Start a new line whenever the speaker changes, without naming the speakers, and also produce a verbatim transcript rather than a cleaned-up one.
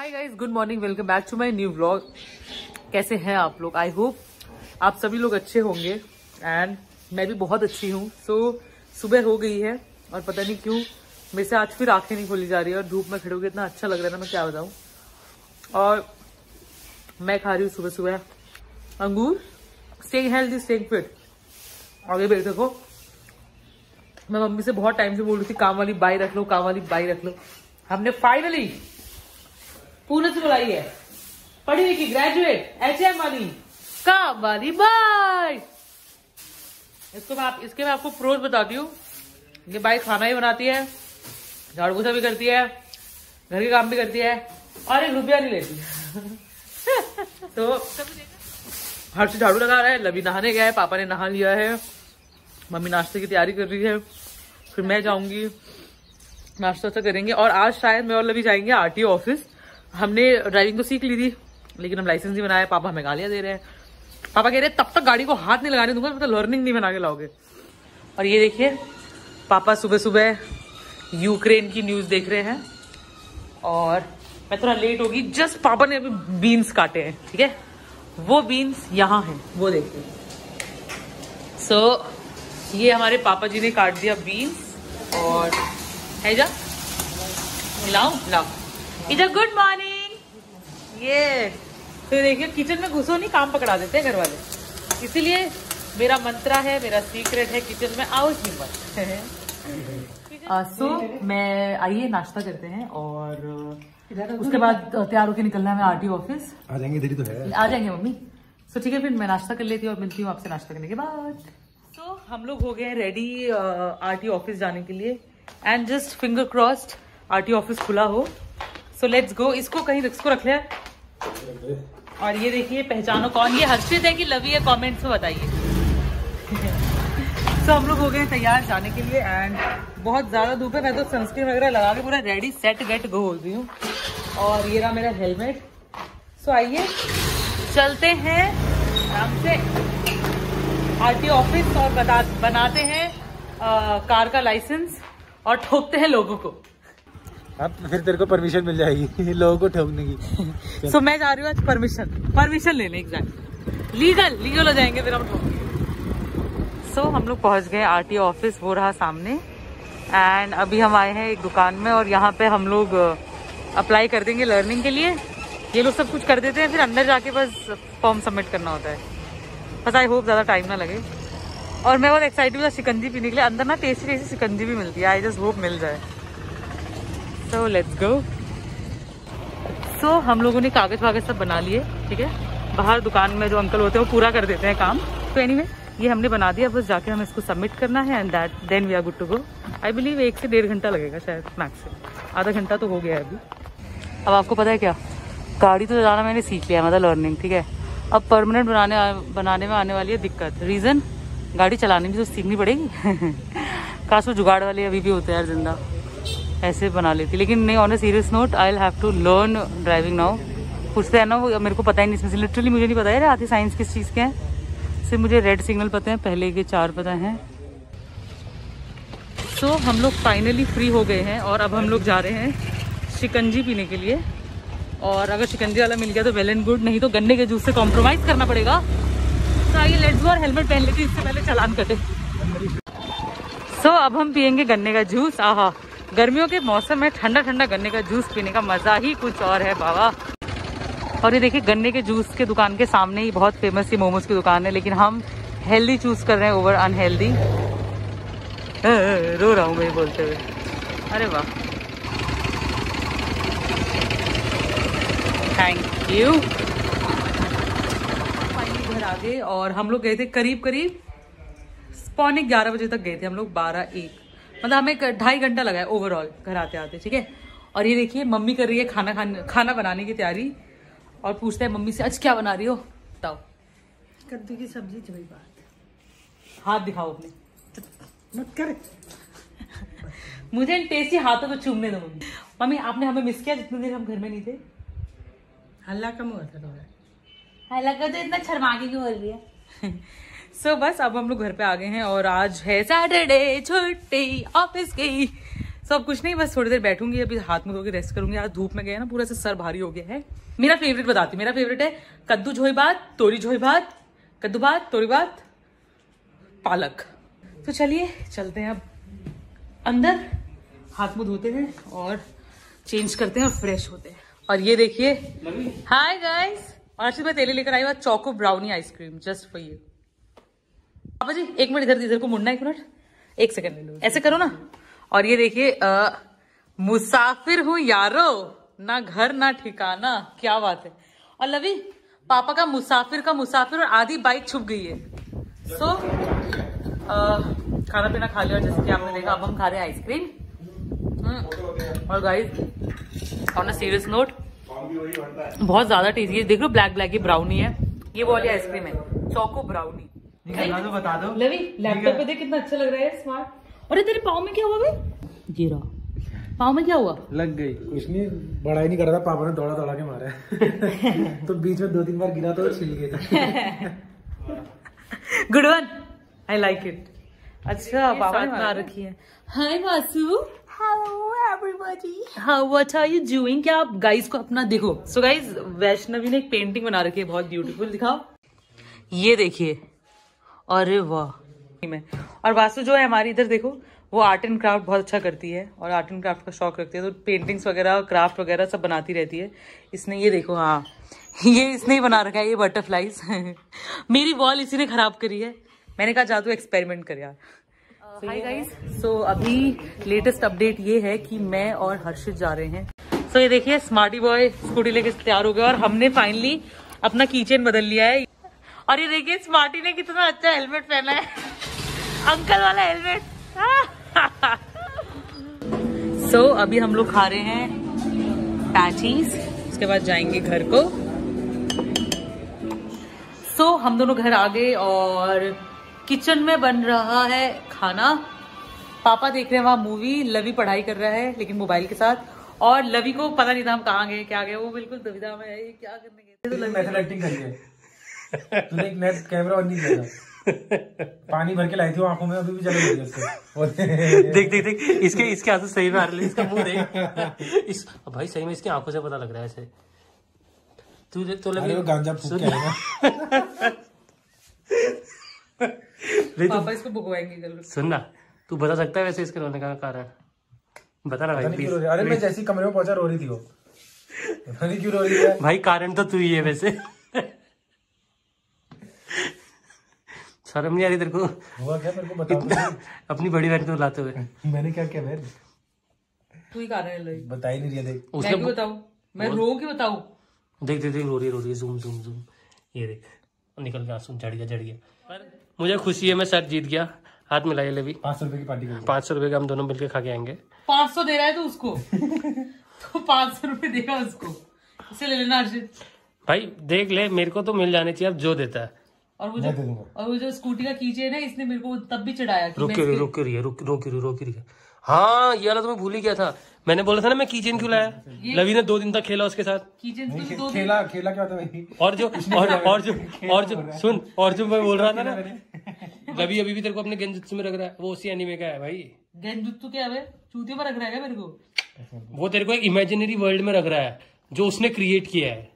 Hi guys, good morning, welcome back to my new vlog. कैसे हैं आप लोग? आई होप आप सभी लोग अच्छे होंगे एंड मैं भी बहुत अच्छी हूँ। सो so, सुबह हो गई है और पता नहीं क्यों मेरे से आज फिर आंखें नहीं खोली जा रही है और धूप में खड़े होकर इतना अच्छा लग रहा है ना, मैं क्या बताऊँ। और मैं खा रही हूँ सुबह सुबह अंगूर, स्टेइंग हेल्दी, स्टेइंग फिट। और ये देखो, मैं मम्मी से बहुत टाइम से बोल रही थी काम वाली बाई रख लो, काम वाली बाई रख लो। हमने फाइनली पुणे से बुलाई है, पढ़ी लिखी ग्रेजुएट एच एम वाली काम वाली बाई। इसको मैं आप, इसके मैं आपको प्रोज बताती हूँ। ये बाई खाना ही बनाती है, झाड़ू पोछा भी करती है, घर के काम भी करती है और एक रुपया नहीं लेती। तो हर से झाड़ू लगा रहा है, लवी नहाने गया है, पापा ने नहा लिया है, मम्मी नाश्ते की तैयारी कर रही है, फिर मैं जाऊंगी नाश्ता वास्ता करेंगे। और आज शायद मैं और लवी जाएंगे आरटीओ ऑफिस। हमने ड्राइविंग तो सीख ली थी लेकिन हम लाइसेंस नहीं बनाया, पापा हमें गालियां दे रहे हैं। पापा कह रहे हैं तब तक गाड़ी को हाथ नहीं लगाने दूंगा, मतलब लर्निंग नहीं बना के लाओगे। और ये देखिए पापा सुबह सुबह यूक्रेन की न्यूज देख रहे हैं और मैं थोड़ा लेट होगी। जस्ट पापा ने अभी बीन्स काटे हैं, ठीक है, वो बीन्स यहाँ हैं, वो देखिए। सो so, ये हमारे पापा जी ने काट दिया बीन्स और है जा लाओ लाओ इधर। Good morning. ये तो देखिए किचन में घुसो नहीं, काम पकड़ा देते हैं घर वाले। इसीलिए मेरा मंत्रा है, मेरा सीक्रेट है, किचन में आओ ही मत। सो so, मैं आइए नाश्ता करते हैं और उसके बाद तैयार होकर निकलना है हमें आरटीओ ऑफिस।
आ जाएंगे, देरी तो है।
आ जाएंगे मम्मी। सो so, ठीक है, फिर मैं नाश्ता कर लेती हूँ और मिलती हूँ आपसे नाश्ता करने के बाद। सो so, हम लोग हो गए हैं रेडी आरटीओ ऑफिस जाने के लिए and just finger crossed RTO office खुला हो। So let's go. इसको कहीं इसको रख लिया। और ये देखिए, पहचानो कौन, ये हर्षित है कि लवी है, कमेंट्स में बताइए। सो so, हम लोग हो गए तैयार जाने के लिए एंड बहुत ज्यादा धूप है। मैं तो सनस्क्रीन वगैरह लगा के पूरा रेडी सेट गेट गो होती हूँ। और ये रहा मेरा हेलमेट। सो so, आइए चलते हैं आराम से आरटीओ ऑफिस और बता बनाते हैं आ, कार का लाइसेंस और ठोकते हैं लोगों को।
अब फिर तेरे को परमिशन मिल जाएगी लोगों को ठोकने की।
सो so, मैं जा रही हूँ आज परमिशन परमिशन लेने, एग्जैक्ट लीगल लीगल हो जाएंगे फिर हम ठोकेंगे। सो so, हम लोग पहुंच गए आरटीओ ऑफिस, वो रहा सामने। एंड अभी हम आए हैं एक दुकान में और यहाँ पे हम लोग अप्लाई कर देंगे लर्निंग के लिए। ये लोग सब कुछ कर देते हैं, फिर अंदर जाके बस फॉर्म सबमिट करना होता है। बस आई होप ज्यादा टाइम ना लगे। और मैं बहुत एक्साइटेड हूँ शिकंजी पीने के लिए। अंदर ना टेस्टी टेस्टी शिकंजी भी मिलती है, आई जस्ट होप मिल जाए। सो लेट्स गो। सो हम लोगों ने कागज वागज सब बना लिए, ठीक है। बाहर दुकान में जो अंकल होते हैं वो पूरा कर देते हैं काम। तो एनीवे ये हमने बना दिया, बस जाके हमें इसको सबमिट करना है and that then we are good to go. I believe एक से डेढ़ घंटा लगेगा शायद, मैक्सिमम आधा घंटा तो हो गया है अभी। अब आपको पता है क्या, गाड़ी तो चलाना मैंने सीख लिया, मतलब लर्निंग, ठीक है। अब परमानेंट बनाने बनाने में आने वाली है दिक्कत। रीजन, गाड़ी चलानी भी तो सीखनी पड़ेगी। काश वो जुगाड़ वाले अभी भी होते हैं यार जिंदा, ऐसे बना लेती। लेकिन नहीं, on a serious note I will have to learn driving now. पूछते हैं ना वो, मेरे को पता ही नहीं इसमें से, लिटरली मुझे नहीं पता है आती साइंस किस चीज़ के हैं। सिर्फ मुझे रेड सिग्नल पता है, पहले के चार पता हैं। सो so, हम लोग फाइनली फ्री हो गए हैं और अब हम लोग जा रहे हैं शिकंजी पीने के लिए। और अगर शिकंजी वाला मिल गया तो वेल एंड गुड, नहीं तो गन्ने के जूस से कॉम्प्रोमाइज़ करना पड़ेगा। तो आइए लेट्स गो। और हेलमेट पहन लेते, इससे पहले चालान कटे। सो so, अब हम पियेंगे गन्ने का जूस। आहा, गर्मियों के मौसम में ठंडा ठंडा गन्ने का जूस पीने का मजा ही कुछ और है बाबा। और ये देखिए गन्ने के जूस के दुकान के सामने ही बहुत फेमस सी मोमोज की दुकान है, लेकिन हम हेल्दी चूज कर रहे हैं ओवर अनहेल्दी। रो रहा हूँ मैं बोलते हुए। अरे वाह, थैंक यू। फाइनली घर आ गए और हम लोग गए थे करीब करीब पौने ग्यारह बजे तक गए थे हम लोग, बारह एक, मतलब हमें ढाई घंटा लगा है ओवरऑल घर आते आते, ठीक है। और ये देखिए मम्मी कर रही है खाना खाने खाना बनाने की तैयारी और पूछते हैं मम्मी से आज क्या बना रही हो, बताओ।
कद्दू की सब्जी। वही बात,
हाथ दिखाओ अपने,
मत कर।
मुझे टेस्टी हाथों को चूमने दो मम्मी। मम्मी आपने हमें मिस किया जितने दिन हम घर में नहीं थे?
हल्ला कम हुआ था थोड़ा।
हल्ला कर तो इतना शर्मा के क्यों बोल रही है? सो so, बस अब हम लोग घर पे आ गए हैं और आज है सैटरडे, छुट्टी ऑफिस की। सब कुछ नहीं, बस थोड़ी देर बैठूंगी, अभी हाथ मुंह धो के रेस्ट करूंगी। आज धूप में गए ना, पूरा से सर भारी हो गया है। मेरा फेवरेट बताती हूँ, मेरा फेवरेट है कद्दू झोई भात, तोरी झोई भात, कद्दू भात, तोरी भात, पालक। तो चलिए चलते हैं अब अंदर, हाथ मुंह धोते हैं और चेंज करते हैं और फ्रेश होते हैं। और ये देखिए, हाय गाइस, और आज मैं तेले लेकर आई हुआ choco brownie ice cream just for you. पापा जी एक मिनट इधर इधर को मुड़ना, एक मिनट, एक सेकंड ऐसे करो ना। और ये देखिए, मुसाफिर हूँ यारो, ना घर ना ठिकाना, क्या बात है। और लवी, पापा का मुसाफिर का मुसाफिर और आधी बाइक छुप गई है। सो so, खाना पीना खा लिया जैसे कि आपने देखा। अब हम खा रहे हैं आइसक्रीम। और guys on a serious note, बहुत ज्यादा टेस्टी है। देख लो ब्लैक ब्लैक ही ब्राउनी है, ये वाली आइसक्रीम है चोको ब्राउनी।
दो बता दो
लवी, लैपटॉप पे देख कितना अच्छा लग रहा है, स्मार्ट। अरे तेरे पाँव में क्या हुआ भाई? ये रहा, पाँव में क्या हुआ?
लग गई। कुछ नहीं, बड़ा ही नहीं कर रहा था, पापा ने दौड़ा दौड़ा के मारा। तो बीच में दो तीन बार गिरा तो छिल गया था।
Good one, I like it. अच्छा पापा ने मार रखी है। Hi Vasu, hello everybody, how what are you doing? क्या आप गाइस को अपना देखो। सो गाइस, वैष्णवी ने एक पेंटिंग बना रखी है बहुत ब्यूटीफुल, दिखाओ। ये देखिए, अरे वाह। में और वासु जो है हमारी, इधर देखो, वो आर्ट एंड क्राफ्ट बहुत अच्छा करती है और आर्ट एंड क्राफ्ट का शौक रखती है, तो पेंटिंग्स वगैरह क्राफ्ट वगैरह सब बनाती रहती है। इसने ये देखो, हाँ ये इसने ही बना रखा है, ये बटरफ्लाइज। मेरी वॉल इसी ने खराब करी है। मैंने कहा जा तू एक्सपेरिमेंट कर यार। हाय गाइस, सो अभी लेटेस्ट अपडेट ये है कि मैं और हर्षित जा रहे हैं। सो so, ये देखिए, स्मार्टी बॉय स्कूटी लेके तैयार हो गया और हमने फाइनली अपना कीचेन बदल लिया है। और ये देखिए, स्मार्टी ने कितना अच्छा हेलमेट पहना है, अंकल वाला हेलमेट। सो so, अभी हम लोग खा रहे हैं पैटीज, उसके बाद जाएंगे घर को। सो so, हम दोनों घर आ गए और किचन में बन रहा है खाना। पापा देख रहे हैं वहां मूवी, लवी पढ़ाई कर रहा है लेकिन मोबाइल के साथ। और लवी को पता नहीं था हम कहाँ गए क्या गए, वो बिल्कुल दुविधा में है, ये क्या करने गए। तो
लवी एक्टिंग करी है, तूने एक नेट कैमरा ऑन नहीं किया था। पानी भर के लाई थी आंखों में, अभी भी चले गई उससे।
देख देख देख, इसके इसके आंसू सही में आ रहे हैं, इसका मुंह देख। इस भाई सही में इसकी आंखों से पता लग रहा है ऐसे। तू तो लगे
गांजा फूक के आएगा।
पापा इसको भुगवाएंगे कल।
सुन ना, तू बता सकता है वैसे इसके रोने का कारण? बता ना भाई प्लीज।
अरे मैं जैसी कमरे में पहुंचा रो रही थी वो, पता नहीं क्यों रो रही है।
भाई कारण तो तू ही है वैसे। शर्म नहीं आ रही तेरे को?
हुआ क्या मेरे को बताओ।
अपनी बड़ी बहन को लाते हुए
मैंने क्या किया? मैं
तू ही कारण है,
बता ही नहीं रही। देख
मैं क्यों बताऊं, मैं रो के बताऊं?
देख देख देख, रो रही रो रही, जूम जूम जूम, ये देख निकल गया आंसू, झड़ गया झड़ गया। पर मुझे खुशी है, मैं शर्ट जीत गया। हाथ मिलाइए ले भी,
पाँच सौ रुपए की पार्टी कर,
पाँच सौ रुपए का हम दोनों मिलकर खा के आएंगे।
पाँच सौ दे रहा है तो उसको तो पाँच सौ रुपए देगा उसको, इसे ले लेना अर्जित।
भाई देख ले, मेरे को तो मिल जाने चाहिए अब जो देता है।
और वो जो और वो जो स्कूटी का कीचेन है, इसने मेरे को तब भी चढ़ाया।
रुक रही रुक रही है रुक रोक रही रोक रही है। हाँ ये वाला तो मैं भूल ही गया था। मैंने बोला था ना मैं कीचेन क्यों लाया। लवी ने दो दिन तक खेला उसके साथ।
कीचेन
तो खेला खेला क्या था भाई।
और जो और और जो और जो सुन, और जो मैं बोल रहा था ना, लवी अभी भी तेरे को अपने गेंजुत्सु में रख रहा है, वो उसी एनीमे का है भाई।
गेंजुत्सु क्या है? चूतियों पर रख रहा है मेरे को।
वो तेरे को एक इमेजिनरी वर्ल्ड में रख रहा है जो उसने क्रिएट किया है।